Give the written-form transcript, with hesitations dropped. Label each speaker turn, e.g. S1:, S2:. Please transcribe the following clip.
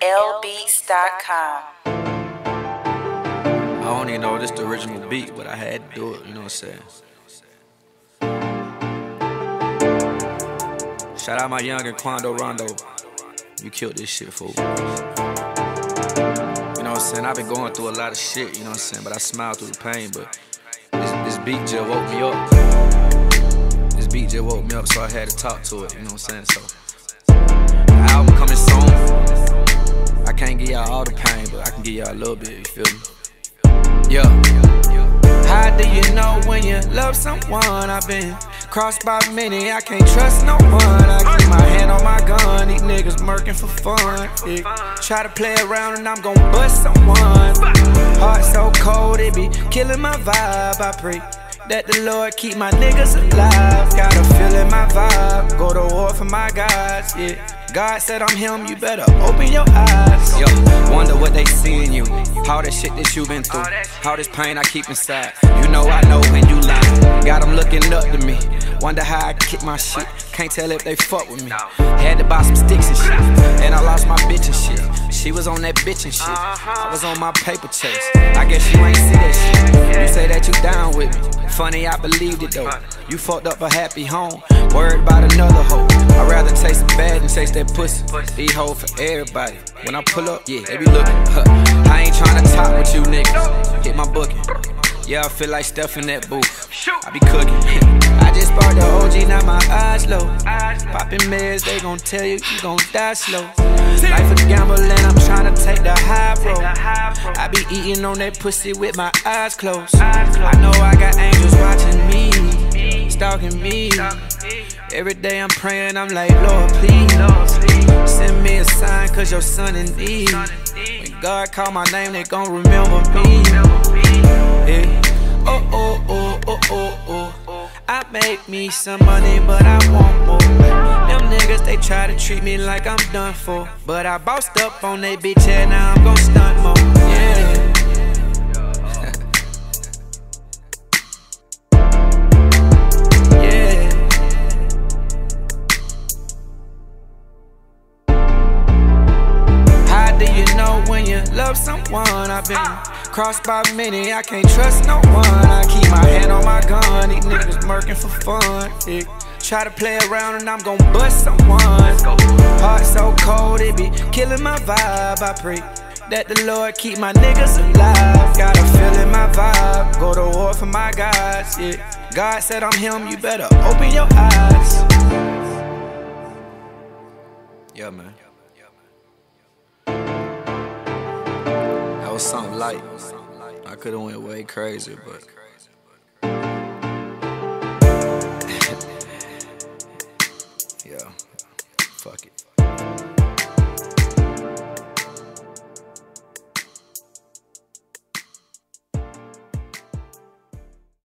S1: lbeats.com.
S2: I don't even know this the original beat, but I had to do it, you know what I'm saying? Shout out my younger Quando Rondo. You killed this shit, fool. You know what I'm saying? I've been going through a lot of shit, you know what I'm saying? But I smiled through the pain, but this beat just woke me up. This beat just woke me up, so I had to talk to it, you know what I'm saying? So, the album coming soon. I can't give y'all all the pain, but I can give y'all a little bit, you feel me? Yeah. How do you know when you love someone? I've been crossed by many, I can't trust no one. I keep my hand on my gun, these niggas murking for fun. Yeah. Try to play around and I'm gon' bust someone. Heart so cold, it be killing my vibe. I pray that the Lord keep my niggas alive. Got a feel in my vibe, go to war for my guys, yeah. God said I'm him, you better open your eyes. Yo, wonder what they see in you, how that shit that you been through, how this pain I keep inside. You know I know when you lying, got them looking up to me. Wonder how I kick my shit, can't tell if they fuck with me. Had to buy some sticks and shit, and I lost my bitch and shit. She was on that bitch and shit, I was on my paper chase. I guess you ain't see that shit, you say that you down with me. Funny, I believed it though. You fucked up a happy home, worried about another hoe. I'd rather taste the bad than taste that pussy. These hoes for everybody. When I pull up, yeah, they be looking. I ain't tryna top with you niggas. Hit my booking. Yeah, I feel like Steph in that booth. I be cooking. I just bought the OG, now my eyes low. Poppin' meds, they gon' tell you gon' die slow. Life a gamble and I'm tryna take the high road. I be eating on that pussy with my eyes closed. I know I got angels watching me, stalking me. Every day I'm praying, I'm like, Lord, please send me a sign, cause your son in need. When God call my name, they gon' remember me. Yeah. Oh, oh, oh, oh, oh, oh. I make me some money, but I want more. Them niggas, they try to treat me like I'm done for, but I bossed up on they bitch and now I'm gon' stunt more. Yeah. When you love someone, I've been crossed by many, I can't trust no one. I keep my hand on my gun, these niggas murking for fun, yeah. Try to play around and I'm gon' bust someone. Heart so cold, it be killing my vibe. I pray that the Lord keep my niggas alive. Got a feel in my vibe, go to war for my guys, yeah. God said I'm him, you better open your eyes. Yeah, man. That was something light. I could've went way crazier, but